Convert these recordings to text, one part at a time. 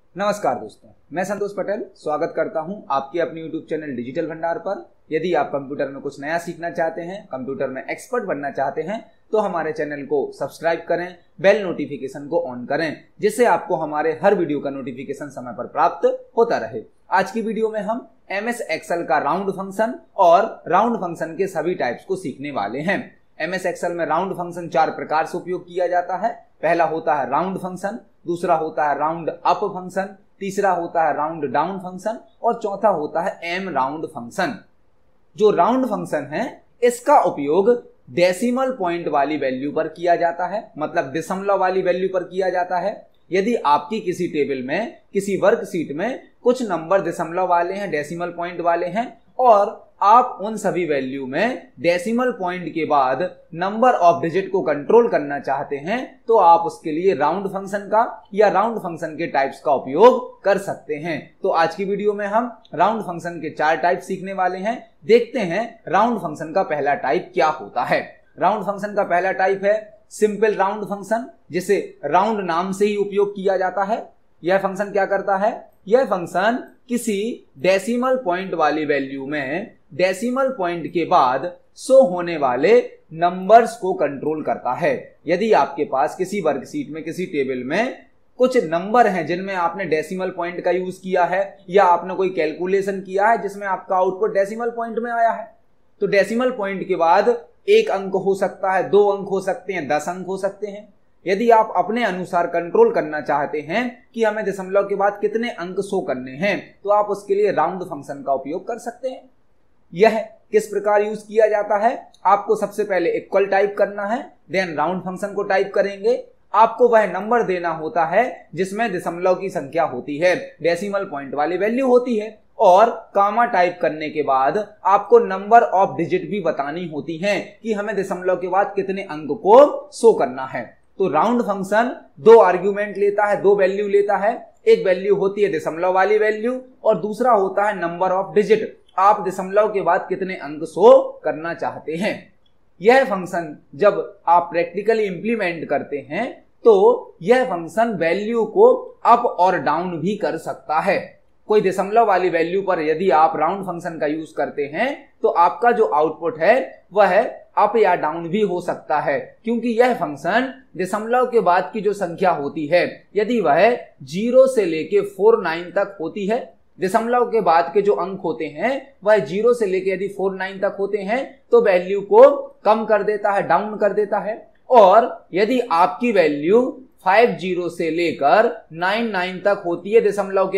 नमस्कार दोस्तों, मैं संतोष पटेल स्वागत करता हूं आपके अपने YouTube चैनल डिजिटल भंडार पर। यदि आप कंप्यूटर में कुछ नया सीखना चाहते हैं, कंप्यूटर में एक्सपर्ट बनना चाहते हैं तो हमारे चैनल को सब्सक्राइब करें, बेल नोटिफिकेशन को ऑन करें, जिससे आपको हमारे हर वीडियो का नोटिफिकेशन समय पर प्राप्त होता रहे। आज की वीडियो में हम MS एक्सेल का राउंड फंक्शन और राउंड फंक्शन के सभी टाइप्स को सीखने वाले हैं। MS एक्सेल में राउंड फंक्शन 4 प्रकार से उपयोग किया जाता है। पहला होता है राउंड फंक्शन, दूसरा होता है राउंड अप फंक्शन, तीसरा होता है राउंड डाउन फंक्शन और चौथा होता है एम राउंड फंक्शन। जो राउंड फंक्शन है इसका उपयोग डेसिमल पॉइंट वाली वैल्यू पर किया जाता है, मतलब दशमलव वाली वैल्यू पर किया जाता है। यदि आपकी किसी टेबल में, किसी वर्कशीट में कुछ नंबर दशमलव वाले हैं, डेसिमल पॉइंट वाले हैं और आप उन सभी वैल्यू में डेसिमल पॉइंट के बाद नंबर ऑफ डिजिट को कंट्रोल करना चाहते हैं तो आप उसके लिए राउंड फंक्शन का या राउंड फंक्शन के टाइप्स का उपयोग कर सकते हैं। तो आज की वीडियो में हम राउंड फंक्शन के 4 टाइप सीखने वाले हैं। देखते हैं राउंड फंक्शन का पहला टाइप क्या होता है। राउंड फंक्शन का पहला टाइप है सिंपल राउंड फंक्शन, जिसे राउंड नाम से ही उपयोग किया जाता है। यह फंक्शन क्या करता है? यह फंक्शन किसी डेसिमल पॉइंट वाली वैल्यू में डेसिमल पॉइंट के बाद शो होने वाले नंबर्स को कंट्रोल करता है। यदि आपके पास किसी वर्कशीट में, किसी टेबल में कुछ नंबर हैं जिनमें आपने डेसिमल पॉइंट का यूज किया है या आपने कोई कैलकुलेशन किया है जिसमें आपका आउटपुट डेसिमल पॉइंट में आया है, तो डेसिमल पॉइंट के बाद 1 अंक हो सकता है, 2 अंक हो सकते हैं, 10 अंक हो सकते हैं। यदि आप अपने अनुसार कंट्रोल करना चाहते हैं कि हमें दशमलव के बाद कितने अंक शो करने हैं तो आप उसके लिए राउंड फंक्शन का उपयोग कर सकते हैं। यह किस प्रकार यूज किया जाता है? आपको सबसे पहले इक्वल टाइप करना है, देन राउंड फंक्शन को टाइप करेंगे। आपको वह नंबर देना होता है जिसमें दशमलव की संख्या होती है, डेसिमल पॉइंट वाली वैल्यू होती है, और कामा टाइप करने के बाद आपको नंबर ऑफ डिजिट भी बतानी होती है कि हमें दशमलव के बाद कितने अंक को शो करना है। तो राउंड फंक्शन 2 आर्ग्यूमेंट लेता है, 2 वैल्यू लेता है। एक वैल्यू होती है दशमलव वाली वैल्यू और दूसरा होता है नंबर ऑफ डिजिट, आप दशमलव के बाद कितने अंक शो करना चाहते हैं। यह फंक्शन जब आप प्रैक्टिकली इंप्लीमेंट करते हैं तो यह फंक्शन वैल्यू को अप और डाउन भी कर सकता है। कोई दशमलव वाली वैल्यू पर यदि आप राउंड फंक्शन का यूज करते हैं तो आपका जो आउटपुट है वह अप या डाउन भी हो सकता है, क्योंकि यह फंक्शन दशमलव के बाद की जो संख्या होती है यदि वह 0 से लेके 49 तक होती है, दशमलव के बाद के जो अंक होते हैं वह 0 से लेके यदि 49 तक होते हैं तो वैल्यू को कम कर देता है, डाउन कर देता है। और यदि आपकी वैल्यू 50 से लेकर 99 तक होती है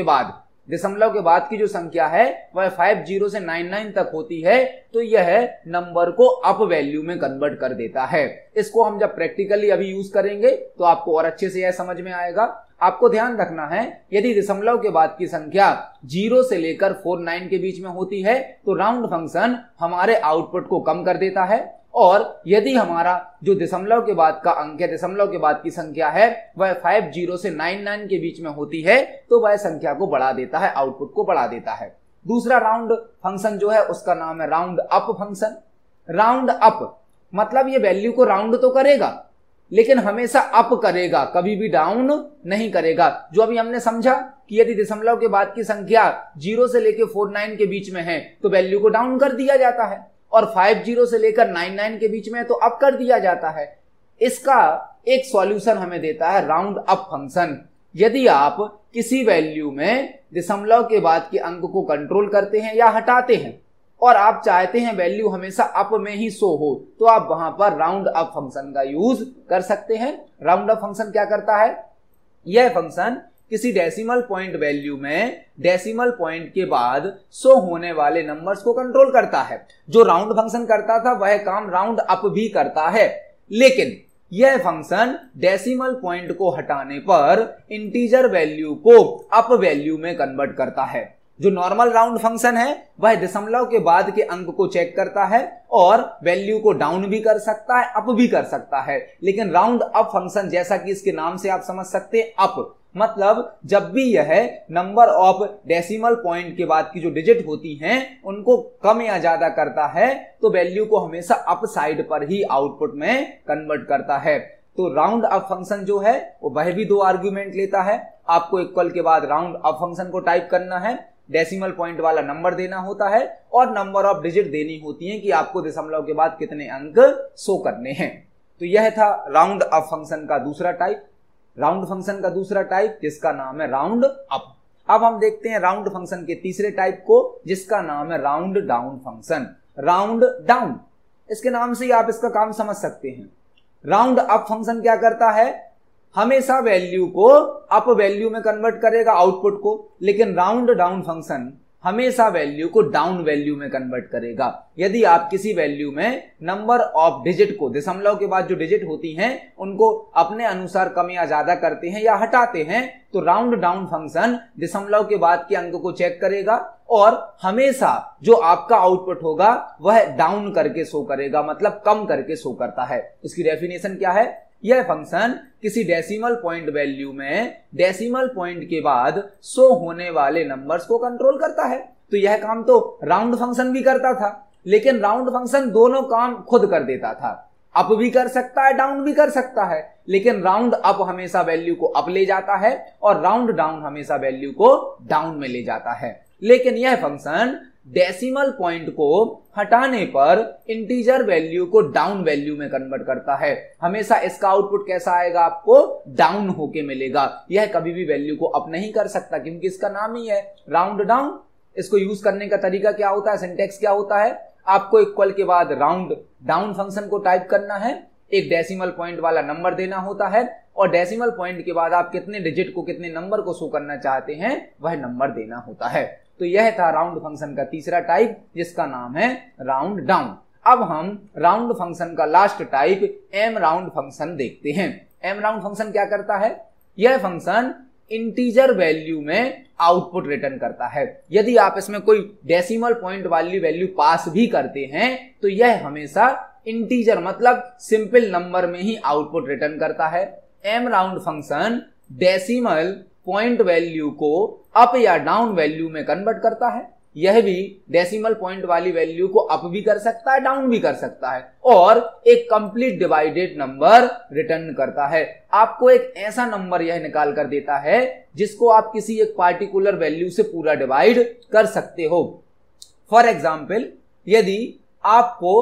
दशमलव के बाद की जो संख्या है वह 50 से 99 तक होती है तो यह नंबर को अप वैल्यू में कन्वर्ट कर देता है। इसको हम जब प्रैक्टिकली अभी यूज करेंगे तो आपको और अच्छे से यह समझ में आएगा। आपको ध्यान रखना है, यदि दशमलव के बाद की संख्या 0 से लेकर 49 के बीच में होती है तो राउंड फंक्शन हमारे आउटपुट को कम कर देता है, और यदि हमारा जो दशमलव के बाद का अंक है, दशमलव के बाद की संख्या है वह 50 से 99 के बीच में होती है तो वह संख्या को बढ़ा देता है, आउटपुट को बढ़ा देता है। दूसरा राउंड फंक्शन जो है उसका नाम है round up function. Round up मतलब ये वैल्यू को राउंड तो करेगा लेकिन हमेशा अप करेगा, कभी भी डाउन नहीं करेगा। जो अभी हमने समझा कि यदि दशमलव के बाद की संख्या 0 से लेकर 49 के बीच में है तो वैल्यू को डाउन कर दिया जाता है, और 50 से लेकर 99 के बीच में तो अप कर दिया जाता है। इसका एक सॉल्यूशन हमें देता है राउंड अप फंक्शन। यदि आप किसी वैल्यू में दशमलव के बाद के अंक को कंट्रोल करते हैं या हटाते हैं और आप चाहते हैं वैल्यू हमेशा अप में ही शो हो तो आप वहां पर राउंड अप फंक्शन का यूज कर सकते हैं। राउंड अप फंक्शन क्या करता है? यह फंक्शन किसी डेसिमल पॉइंट वैल्यू में डेसिमल पॉइंट के बाद शो होने वाले नंबर्स को कंट्रोल करता है। जो राउंड फंक्शन करता था वह काम राउंड अप भी करता है, लेकिन यह फंक्शन डेसिमल पॉइंट को हटाने पर इंटीजर वैल्यू को अप वैल्यू में कन्वर्ट करता है। जो नॉर्मल राउंड फंक्शन है वह दशमलव के बाद के अंक को चेक करता है और वैल्यू को डाउन भी कर सकता है, अप भी कर सकता है, लेकिन राउंड अप फंक्शन जैसा कि इसके नाम से आप समझ सकते हैं, अप मतलब जब भी यह नंबर ऑफ डेसिमल पॉइंट के बाद की जो डिजिट होती हैं उनको कम या ज्यादा करता है तो वैल्यू को हमेशा अप साइड पर ही आउटपुट में कन्वर्ट करता है। तो राउंड अप फंक्शन जो है वह भी 2 आर्ग्यूमेंट लेता है। आपको इक्वल के बाद राउंड अप फंक्शन को टाइप करना है, डेसिमल पॉइंट वाला नंबर देना होता है और नंबर ऑफ डिजिट देनी होती है कि आपको दशमलव के बाद कितने अंक शो करने हैं। तो यह था राउंड अप फंक्शन का दूसरा टाइप, राउंड फंक्शन का दूसरा टाइप जिसका नाम है राउंड अप। अब हम देखते हैं राउंड फंक्शन के तीसरे टाइप को जिसका नाम है round down function. Round down, इसके नाम से ही आप इसका काम समझ सकते हैं। राउंड अप फंक्शन क्या करता है, हमेशा वैल्यू को अप वैल्यू में कन्वर्ट करेगा, आउटपुट को, लेकिन राउंड डाउन फंक्शन हमेशा वैल्यू को डाउन वैल्यू में कन्वर्ट करेगा। यदि आप किसी वैल्यू में नंबर ऑफ डिजिट को, दशमलव के बाद जो डिजिट होती हैं उनको अपने अनुसार कम या ज्यादा करते हैं या हटाते हैं, तो राउंड डाउन फंक्शन दशमलव के बाद के अंक को चेक करेगा और हमेशा जो आपका आउटपुट होगा वह डाउन करके शो करेगा, मतलब कम करके शो करता है। इसकी डेफिनेशन क्या है, यह फंक्शन किसी डेसिमल पॉइंट वैल्यू में डेसिमल पॉइंट के बाद शो होने वाले नंबर्स को कंट्रोल करता है। तो यह काम तो राउंड फंक्शन भी करता था, लेकिन राउंड फंक्शन दोनों काम खुद कर देता था, अप भी कर सकता है डाउन भी कर सकता है, लेकिन राउंड अप हमेशा वैल्यू को अप ले जाता है और राउंड डाउन हमेशा वैल्यू को डाउन में ले जाता है। लेकिन यह फंक्शन डेसिमल पॉइंट को हटाने पर इंटीजर वैल्यू को डाउन वैल्यू में कन्वर्ट करता है। हमेशा इसका आउटपुट कैसा आएगा, आपको डाउन होके मिलेगा। यह कभी भी वैल्यू को अप नहीं कर सकता क्योंकि इसका नाम ही है राउंड डाउन। इसको यूज करने का तरीका क्या होता है, सिंटेक्स क्या होता है, आपको इक्वल के बाद राउंड डाउन फंक्शन को टाइप करना है, एक डेसिमल पॉइंट वाला नंबर देना होता है और डेसिमल पॉइंट के बाद आप कितने डिजिट को, कितने नंबर को शो करना चाहते हैं वह नंबर देना होता है। तो यह था राउंड फंक्शन का तीसरा टाइप जिसका नाम है राउंड डाउन। अब हम राउंड फंक्शन का last type M round function देखते हैं। एम राउंड फंक्शन क्या करता है, यह फंक्शन इंटीजर वैल्यू में आउटपुट रिटर्न करता है। यदि आप इसमें कोई डेसिमल पॉइंट वाली वैल्यू पास भी करते हैं तो यह हमेशा इंटीजर मतलब सिंपल नंबर में ही आउटपुट रिटर्न करता है। M round function decimal point value को अप या डाउन वैल्यू में कन्वर्ट करता है। यह भी डेसिमल पॉइंट वाली वैल्यू को अप भी कर सकता है, डाउन भी कर सकता है और एक कंप्लीट डिवाइडेड नंबर रिटर्न करता है। आपको एक ऐसा नंबर यह निकाल कर देता है जिसको आप किसी एक पार्टिकुलर वैल्यू से पूरा डिवाइड कर सकते हो। फॉर एग्जाम्पल, यदि आपको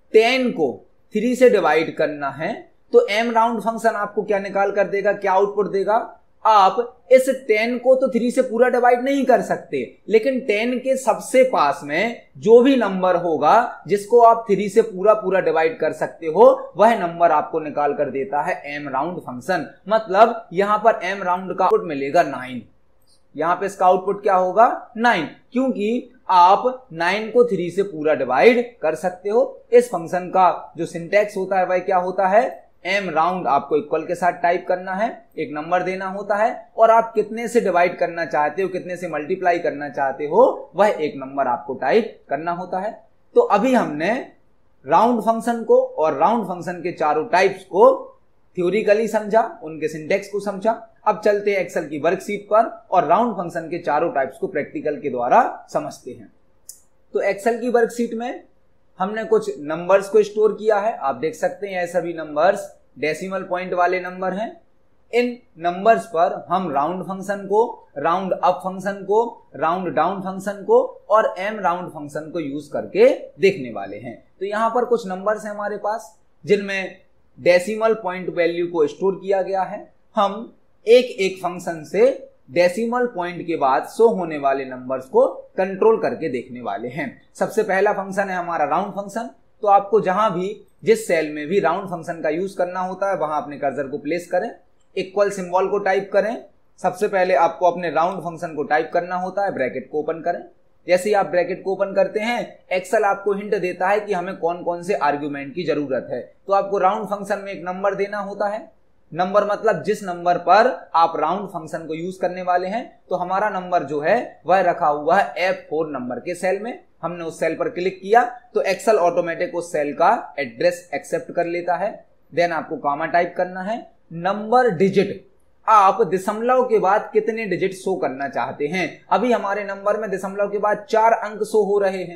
10 को 3 से डिवाइड करना है तो एम राउंड फंक्शन आपको क्या निकाल कर देगा, क्या आउटपुट देगा, आप इस 10 को तो 3 से पूरा डिवाइड नहीं कर सकते, लेकिन 10 के सबसे पास में जो भी नंबर होगा जिसको आप 3 से पूरा डिवाइड कर सकते हो वह नंबर आपको निकाल कर देता है एम राउंड फंक्शन। मतलब यहां पर एम राउंड का आउटपुट मिलेगा 9। यहां पे इसका आउटपुट क्या होगा, 9, क्योंकि आप 9 को 3 से पूरा डिवाइड कर सकते हो। इस फंक्शन का जो सिंटैक्स होता है वह क्या होता है, एम राउंड आपको इक्वल के साथ टाइप करना है, एक नंबर देना होता है और आप कितने से डिवाइड करना चाहते हो, कितने से मल्टीप्लाई करना चाहते हो वह एक नंबर आपको टाइप करना होता है। तो अभी हमने राउंड फंक्शन को और राउंड फंक्शन के चारों टाइप्स को थ्योरिकली समझा, उनके सिंटेक्स को समझा। अब चलते हैं एक्सेल की वर्कशीट पर और राउंड फंक्शन के चारों टाइप्स को प्रैक्टिकल के द्वारा समझते हैं। तो एक्सेल की वर्कशीट में हमने कुछ नंबर्स को स्टोर किया है। आप देख सकते हैं यह सभी नंबर्स डेसिमल पॉइंट वाले नंबर हैं। इन नंबर्स पर हम राउंड फंक्शन को, राउंड अप फंक्शन को, राउंड डाउन फंक्शन को और एम राउंड फंक्शन को यूज करके देखने वाले हैं। तो यहां पर कुछ नंबर्स हैं हमारे पास जिनमें डेसिमल पॉइंट वैल्यू को स्टोर किया गया है। हम एक एक फंक्शन से डेसिमल पॉइंट के बाद शो होने वाले नंबर्स को कंट्रोल करके देखने वाले हैं। सबसे पहला फंक्शन है हमारा राउंड फंक्शन। तो आपको जहां भी, जिस सेल में भी राउंड फंक्शन का यूज करना होता है वहां अपने कर्सर को प्लेस करें, इक्वल सिंबल को टाइप करें। सबसे पहले आपको अपने राउंड फंक्शन को टाइप करना होता है, ब्रैकेट को ओपन करें। जैसे ही आप ब्रैकेट को ओपन करते हैं एक्सेल आपको हिंट देता है कि हमें कौन कौन से आर्ग्यूमेंट की जरूरत है। तो आपको राउंड फंक्शन में एक नंबर देना होता है। नंबर मतलब जिस नंबर पर आप राउंड फंक्शन को यूज करने वाले हैं। तो हमारा नंबर जो है वह रखा हुआ है F4 नंबर के सेल में। हमने उस सेल पर क्लिक किया तो एक्सेल ऑटोमेटिक उस सेल का एड्रेस एक्सेप्ट कर लेता है। देन आपको कॉमा टाइप करना है। नंबर डिजिट, आप दशमलव के बाद कितने डिजिट शो करना चाहते हैं। अभी हमारे नंबर में दशमलव के बाद 4 अंक शो हो रहे हैं।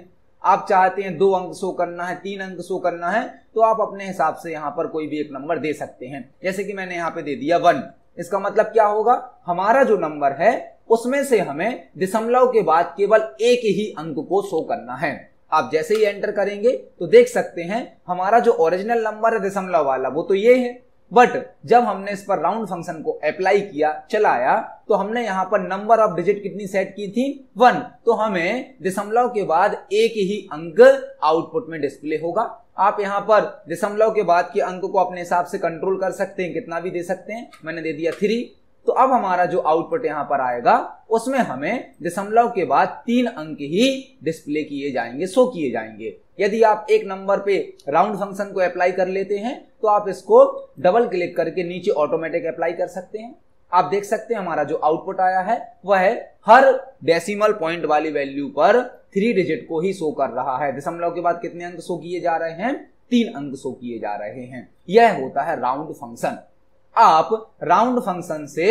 आप चाहते हैं 2 अंक शो करना है, 3 अंक शो करना है, तो आप अपने हिसाब से यहाँ पर कोई भी एक नंबर दे सकते हैं। जैसे कि मैंने यहाँ पे दे दिया 1। इसका मतलब क्या होगा, हमारा जो नंबर है उसमें से हमें दशमलव के बाद केवल एक ही अंक को शो करना है। आप जैसे ही एंटर करेंगे तो देख सकते हैं हमारा जो ओरिजिनल नंबर है दशमलव वाला वो तो ये है, बट जब हमने इस पर राउंड फंक्शन को अप्लाई किया, चलाया, तो हमने यहां पर नंबर ऑफ डिजिट कितनी सेट की थी, 1। तो हमें दशमलव के बाद एक ही अंक आउटपुट में डिस्प्ले होगा। आप यहां पर दशमलव के बाद के अंक को अपने हिसाब से कंट्रोल कर सकते हैं, कितना भी दे सकते हैं। मैंने दे दिया 3। तो अब हमारा जो आउटपुट यहां पर आएगा उसमें हमें दशमलव के बाद 3 अंक ही डिस्प्ले किए जाएंगे, शो किए जाएंगे। यदि आप एक नंबर पे राउंड फंक्शन को अप्लाई कर लेते हैं तो आप इसको डबल क्लिक करके नीचे ऑटोमेटिक अप्लाई कर सकते हैं। आप देख सकते हैं हमारा जो आउटपुट आया है वह हर डेसिमल पॉइंट वाली वैल्यू पर 3 डिजिट को ही शो कर रहा है। दशमलव के बाद कितने अंक शो किए जा रहे हैं, 3 अंक शो किए जा रहे हैं। यह होता है राउंड फंक्शन। आप राउंड फंक्शन से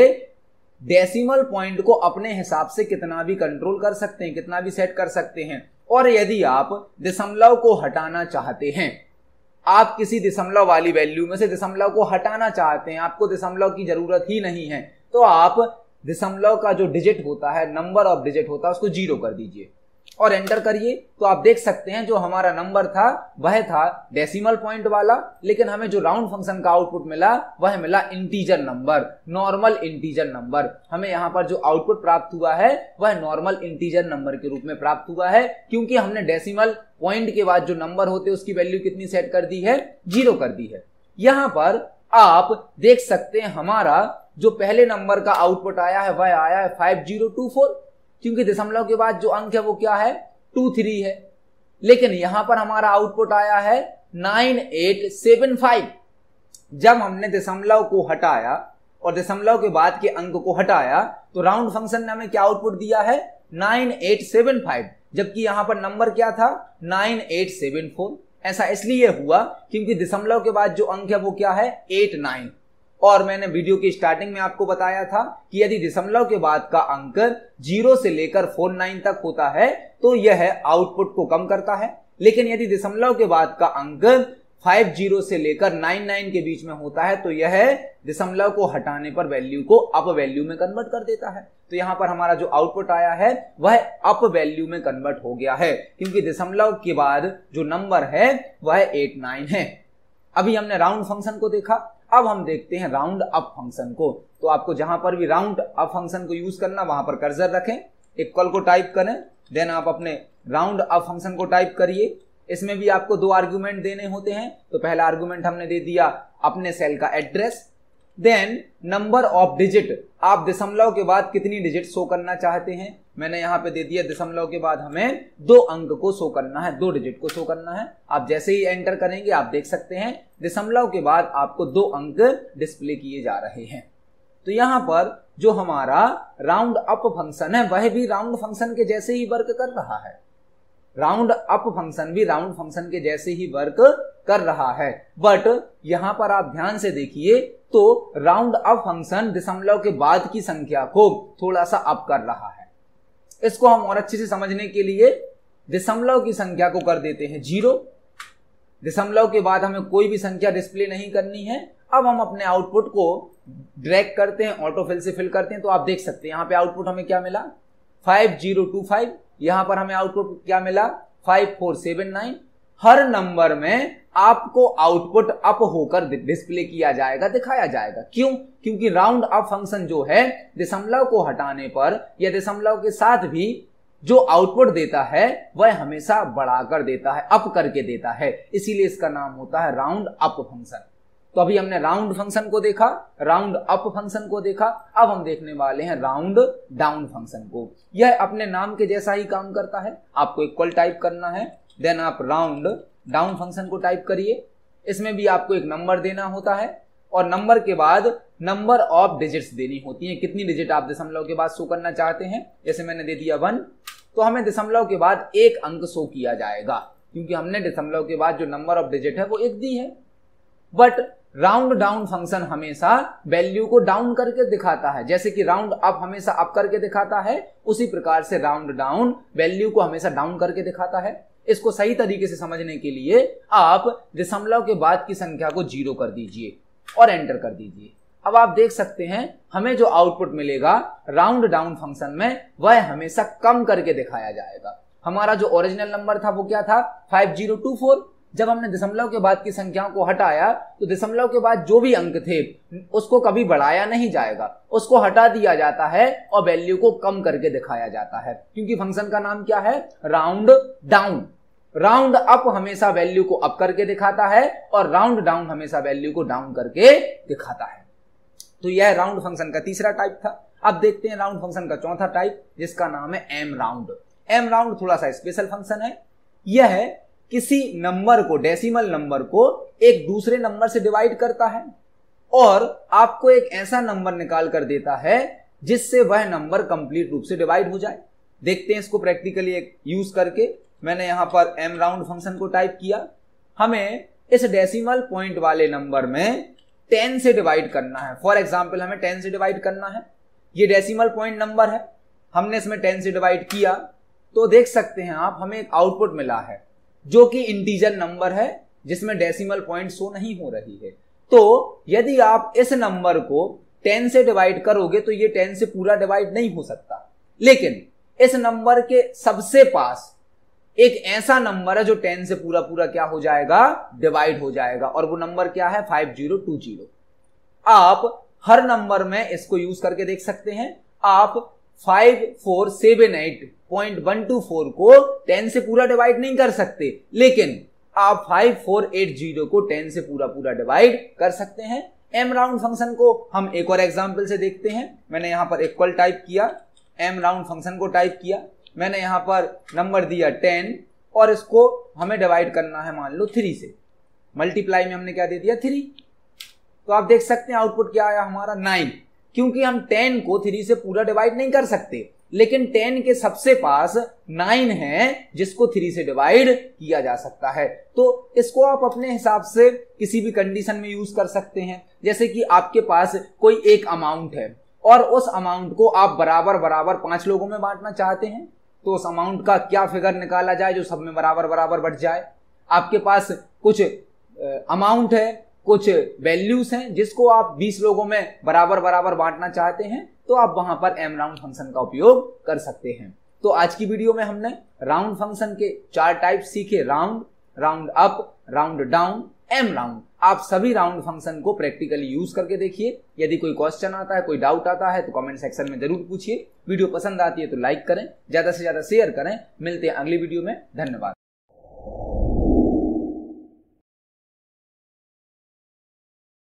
डेसिमल पॉइंट को अपने हिसाब से कितना भी कंट्रोल कर सकते हैं, कितना भी सेट कर सकते हैं। और यदि आप दशमलव को हटाना चाहते हैं, आप किसी दशमलव वाली वैल्यू में से दशमलव को हटाना चाहते हैं, आपको दशमलव की जरूरत ही नहीं है, तो आप दशमलव का जो डिजिट होता है, नंबर ऑफ डिजिट होता है, उसको 0 कर दीजिए और एंटर करिए। तो आप देख सकते हैं जो हमारा नंबर था वह था डेसिमल पॉइंट वाला, लेकिन हमें जो राउंड फंक्शन का आउटपुट मिला वह मिला integer number, normal integer number. हमें यहाँ पर जो आउटपुट प्राप्त हुआ है वह नॉर्मल इंटीजर नंबर के रूप में प्राप्त हुआ है, क्योंकि हमने डेसिमल पॉइंट के बाद जो नंबर होते हैं उसकी वैल्यू कितनी सेट कर दी है, 0 कर दी है। यहां पर आप देख सकते हैं हमारा जो पहले नंबर का आउटपुट आया है वह आया है 5024, क्योंकि दशमलव के बाद जो अंक है वो क्या है, 23 है। लेकिन यहां पर हमारा आउटपुट आया है 9875। जब हमने दशमलव को हटाया और दशमलव के बाद के अंक को हटाया तो राउंड फंक्शन ने हमें क्या आउटपुट दिया है, 9875, जबकि यहां पर नंबर क्या था, 9874। ऐसा इसलिए हुआ क्योंकि दशमलव के बाद जो अंक है वो क्या है, 89। और मैंने वीडियो की स्टार्टिंग में आपको बताया था कि यदि दशमलव के बाद का अंक 0 से लेकर 49 तक होता है तो यह आउटपुट को कम करता है, लेकिन यदि दशमलव के बाद का अंक 50 से लेकर 99 के बीच में होता है तो यह दशमलव को हटाने पर वैल्यू को अप वैल्यू में कन्वर्ट कर देता है। तो यहां पर हमारा जो आउटपुट आया है वह अप वैल्यू में कन्वर्ट हो गया है, क्योंकि दशमलव के बाद जो नंबर है वह 89 है। अभी हमने राउंड फंक्शन को देखा, अब हम देखते हैं राउंड अप फंक्शन को। तो आपको जहां पर भी राउंड अप फंक्शन को यूज करना वहां पर कर्सर रखें, इक्वल को टाइप करें, देन आप अपने राउंड अप फंक्शन को टाइप करिए। इसमें भी आपको 2 आर्गुमेंट देने होते हैं। तो पहला आर्गुमेंट हमने दे दिया अपने सेल का address, then number of digit, आप दशमलव के बाद कितनी डिजिट शो करना चाहते हैं। मैंने यहां पे दे दिया दशमलव के बाद हमें 2 अंक को शो करना है, 2 डिजिट को शो करना है। आप जैसे ही एंटर करेंगे आप देख सकते हैं दशमलव के बाद आपको 2 अंक डिस्प्ले किए जा रहे हैं। तो यहां पर जो हमारा राउंड अप फंक्शन है वह भी राउंड फंक्शन के जैसे ही वर्क कर रहा है। राउंड अप फंक्शन भी राउंड फंक्शन के जैसे ही वर्क कर रहा है, बट यहां पर आप ध्यान से देखिए तो राउंड अप फंक्शन दशमलव के बाद की संख्या को थोड़ा सा अप कर रहा है। इसको हम और अच्छे से समझने के लिए दशमलव की संख्या को कर देते हैं 0। दशमलव के बाद हमें कोई भी संख्या डिस्प्ले नहीं करनी है। अब हम अपने आउटपुट को ड्रैग करते हैं, ऑटो फिल से फिल करते हैं, तो आप देख सकते हैं यहां पे आउटपुट हमें क्या मिला, 5025। यहां पर हमें आउटपुट क्या मिला, 5479। हर नंबर में आपको आउटपुट अप होकर डिस्प्ले किया जाएगा, दिखाया जाएगा। क्यों? क्योंकि राउंड अप फंक्शन जो है दशमलव को हटाने पर या दशमलव के साथ भी जो आउटपुट देता है वह हमेशा बढ़ाकर देता है, अप करके देता है, इसीलिए इसका नाम होता है राउंड अप फंक्शन। तो अभी हमने राउंड फंक्शन को देखा, राउंड अप फंक्शन को देखा, अब हम देखने वाले हैं राउंड डाउन फंक्शन को। यह अपने नाम के जैसा ही काम करता है। आपको इक्वल टाइप करना है, देन आप राउंड डाउन फंक्शन को टाइप करिए। इसमें भी आपको एक नंबर देना होता है और नंबर के बाद नंबर ऑफ डिजिट्स देनी होती है, कितनी डिजिट आप दशमलव के बाद शो करना चाहते हैं। जैसे मैंने दे दिया 1, तो हमें दशमलव के बाद 1 अंक शो किया जाएगा, क्योंकि हमने दशमलव के बाद जो नंबर ऑफ डिजिट है वो 1 दी है। बट राउंड डाउन फंक्शन हमेशा वैल्यू को डाउन करके दिखाता है। जैसे कि राउंड अप हमेशा अप करके दिखाता है, उसी प्रकार से राउंड डाउन वैल्यू को हमेशा डाउन करके दिखाता है। इसको सही तरीके से समझने के लिए आप दशमलव के बाद की संख्या को 0 कर दीजिए और एंटर कर दीजिए। अब आप देख सकते हैं हमें जो आउटपुट मिलेगा राउंड डाउन फंक्शन में वह हमेशा कम करके दिखाया जाएगा। हमारा जो ओरिजिनल नंबर था वो क्या था 5024। जब हमने दशमलव के बाद की संख्याओं को हटाया तो दशमलव के बाद जो भी अंक थे उसको कभी बढ़ाया नहीं जाएगा, उसको हटा दिया जाता है और वैल्यू को कम करके दिखाया जाता है, क्योंकि फंक्शन का नाम क्या है राउंड डाउन। राउंड अप हमेशा वैल्यू को अप करके दिखाता है और राउंड डाउन हमेशा वैल्यू को डाउन करके दिखाता है। तो यह राउंड फंक्शन का तीसरा टाइप था। अब देखते हैं राउंड फंक्शन का चौथा टाइप, जिसका नाम है एम राउंड। एम राउंड थोड़ा सा स्पेशल फंक्शन है। यह किसी नंबर को, डेसिमल नंबर को एक दूसरे नंबर से डिवाइड करता है और आपको एक ऐसा नंबर निकाल कर देता है जिससे वह नंबर कंप्लीट रूप से डिवाइड हो जाए। देखते हैं इसको प्रैक्टिकली एक यूज करके। मैंने यहां पर एम राउंड फंक्शन को टाइप किया। हमें इस डेसिमल पॉइंट वाले नंबर में 10 से डिवाइड करना है। फॉर एग्जाम्पल हमें 10 से डिवाइड करना है। ये डेसिमल पॉइंट नंबर है, हमने इसमें 10 से डिवाइड किया तो देख सकते हैं आप हमें एक आउटपुट मिला है जो कि इंटीजर नंबर है जिसमें डेसिमल पॉइंट शो नहीं हो रही है। तो यदि आप इस नंबर को 10 से डिवाइड करोगे तो ये 10 से पूरा डिवाइड नहीं हो सकता, लेकिन इस नंबर के सबसे पास एक ऐसा नंबर है जो 10 से पूरा पूरा क्या हो जाएगा डिवाइड हो जाएगा, और वो नंबर क्या है 5020। आप हर नंबर में इसको यूज करके देख सकते हैं। आप 5478.124 को 10 से पूरा डिवाइड नहीं कर सकते, लेकिन आप 5480 को 10 से पूरा पूरा डिवाइड कर सकते हैं। एम राउंड फंक्शन को हम एक और एग्जांपल से देखते हैं। मैंने यहां पर इक्वल टाइप किया, एम राउंड फंक्शन को टाइप किया, मैंने यहां पर नंबर दिया 10 और इसको हमें डिवाइड करना है मान लो 3 से। मल्टीप्लाई में हमने क्या दे दिया 3। तो आप देख सकते हैं आउटपुट क्या आया हमारा 9, क्योंकि हम 10 को 3 से पूरा डिवाइड नहीं कर सकते, लेकिन 10 के सबसे पास 9 है जिसको 3 से डिवाइड किया जा सकता है। तो इसको आप अपने हिसाब से किसी भी कंडीशन में यूज कर सकते हैं। जैसे कि आपके पास कोई एक अमाउंट है और उस अमाउंट को आप बराबर बराबर 5 लोगों में बांटना चाहते हैं, तो उस अमाउंट का क्या फिगर निकाला जाए जो सब में बराबर बराबर बढ़ जाए। आपके पास कुछ अमाउंट है, कुछ वैल्यूज हैं जिसको आप 20 लोगों में बराबर बराबर बांटना चाहते हैं, तो आप वहां पर एम राउंड फंक्शन का उपयोग कर सकते हैं। तो आज की वीडियो में हमने राउंड फंक्शन के 4 टाइप सीखे, round, round up, round down, M round. आप सभी राउंड फंक्शन को प्रैक्टिकली यूज करके देखिए। यदि कोई क्वेश्चन आता है, कोई डाउट आता है तो कमेंट सेक्शन में जरूर पूछिए। वीडियो पसंद आती है तो लाइक करें, ज्यादा से ज्यादा शेयर करें। मिलते हैं अगली वीडियो में, धन्यवाद।